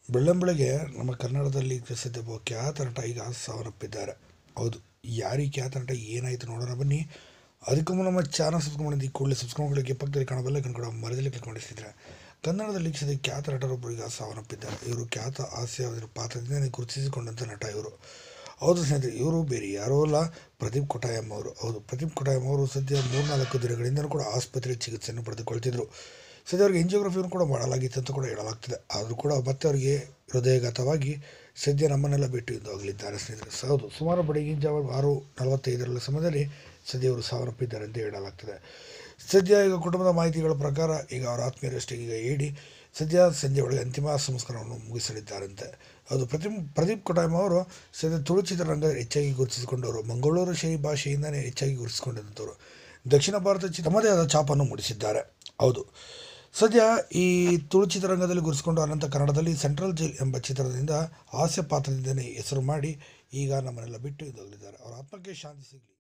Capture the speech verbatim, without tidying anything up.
ಬೆಳ್ಳಂಬೆಳಗ್ಗೆ ನಮ್ಮ ಕನ್ನಡದಲ್ಲಿ ಪ್ರಸಿದ್ಧ ಒಬ್ಬ ಖ್ಯಾತ ನಟ ಈಗ ಸಾವನ್ನಪ್ಪಿದ್ದಾರೆ. ಹೌದು, ಯಾರೀ ಖ್ಯಾತ ನಟ, ಏನಾಯಿತು ನೋಡೋಣ ಬನ್ನಿ. ಅದಕ್ಕೂ ಮುನ್ನ ನಮ್ಮ ಚಾನಲ್ ಸಬ್ಸ್ಕ್ರೈಬ್ ಮಾಡಿದ್ದು ಈ ಕೂಡಲೇ ಸಬ್ಸ್ಕ್ರೈಬ್ ಮಾಡಲಿಕ್ಕೆ ಪಕ್ಕದಲ್ಲಿ ಕಾಣೋ ಬೆಲ್ ಐಕಾನ್ ಕೂಡ ಮರದಲ್ಲಿ ಕ್ಲಿಕ್ ಮಾಡಿಸಿದ್ರೆ ಕನ್ನಡದಲ್ಲಿ ಸದ್ಯ ಖ್ಯಾತ ನಟರೊಬ್ಬರು ಈಗ ಸಾವನ್ನಪ್ಪಿದ್ದಾರೆ. ಇವರು ಖ್ಯಾತ ಹಾಸ್ಯ ಪಾತ್ರದಿಂದ ಗುರುತಿಸಿಕೊಂಡಂಥ ನಟ ಇವರು. ಹೌದು ಸ್ನೇಹಿತರೆ, ಇವರು ಬೇರೆ ಯಾರೋ ಅಲ್ಲ, ಪ್ರದೀಪ್ ಕೊಟ್ಟಾಯಂ ಅವರು. ಹೌದು, ಪ್ರದೀಪ್ ಕೊಟ್ಟಾಯಂ ಅವರು ಸದ್ಯ ಮೂರ್ನಾಲ್ಕು ದಿನಗಳಿಂದ ಕೂಡ ಆಸ್ಪತ್ರೆ ಚಿಕಿತ್ಸೆಯನ್ನು ಪಡೆದುಕೊಳ್ತಿದ್ರು. ಸದ್ಯ ಅವರಿಗೆ ಎಂಜಿಯೋಗ್ರಫಿಯನ್ನು ಕೂಡ ಮಾಡಲಾಗಿತ್ತು ಅಂತ ಕೂಡ ಹೇಳಲಾಗ್ತದೆ. ಆದರೂ ಕೂಡ ಮತ್ತೆ ಅವರಿಗೆ ಹೃದಯಘಾತವಾಗಿ ಸದ್ಯ ನಮ್ಮನ್ನೆಲ್ಲ ಬಿಟ್ಟು ಇಂದು ಆಗಲಿದ್ದಾರೆ ಸ್ನೇಹಿತರೆ. ಹೌದು, ಸುಮಾರು ಬೆಳಗಿನ ಜಾವ ಆರು ನಲವತ್ತೈದರ ಸಮಯದಲ್ಲಿ ಸದ್ಯ ಅವರು ಸಾವನ್ನಪ್ಪಿದ್ದಾರೆ ಅಂತ ಹೇಳಲಾಗ್ತದೆ. ಸದ್ಯ ಈಗ ಕುಟುಂಬದ ಮಾಹಿತಿಗಳ ಪ್ರಕಾರ ಈಗ ಅವರ ಆತ್ಮೀಯರಷ್ಟೇ ಈಗ ಹೇಳಿ ಸದ್ಯ ಸಂಜೆ ಒಳಗೆ ಅಂತಿಮ ಸಂಸ್ಕಾರವನ್ನು ಮುಗಿಸಲಿದ್ದಾರಂತೆ. ಅದು ಪ್ರತಿ ಪ್ರದೀಪ್ ಕೊಟ್ಟಾಯಂ ಅವರು ಸದ್ಯ ತುಳು ಚಿತ್ರರಂಗದಲ್ಲಿ ಹೆಚ್ಚಾಗಿ ಗುರುತಿಸಿಕೊಂಡವರು. ಮಂಗಳೂರು ಶೈಲಿ ಭಾಷೆಯಿಂದಲೇ ಹೆಚ್ಚಾಗಿ ಗುರುತಿಸಿಕೊಂಡಿದ್ದಂಥವ್ರು. ದಕ್ಷಿಣ ಭಾರತ ಚಿತ್ರ ತಮ್ಮದೇ ಆದ ಛಾಪನ್ನು ಮೂಡಿಸಿದ್ದಾರೆ. ಹೌದು, ಸದ್ಯ ಈ ತುಳು ಚಿತ್ರರಂಗದಲ್ಲಿ ಗುರುತಿಸಿಕೊಂಡು ಅನಂತ ಕನ್ನಡದಲ್ಲಿ ಸೆಂಟ್ರಲ್ ಜೈಲ್ ಎಂಬ ಚಿತ್ರದಿಂದ ಹಾಸ್ಯ ಪಾತ್ರದಿಂದಲೇ ಹೆಸರು ಮಾಡಿ ಈಗ ನಮ್ಮನ್ನೆಲ್ಲ ಬಿಟ್ಟು ಇದಾಗಲಿದ್ದಾರೆ. ಅವರ ಆತ್ಮಕ್ಕೆ ಶಾಂತಿ ಸಿಗಲಿ.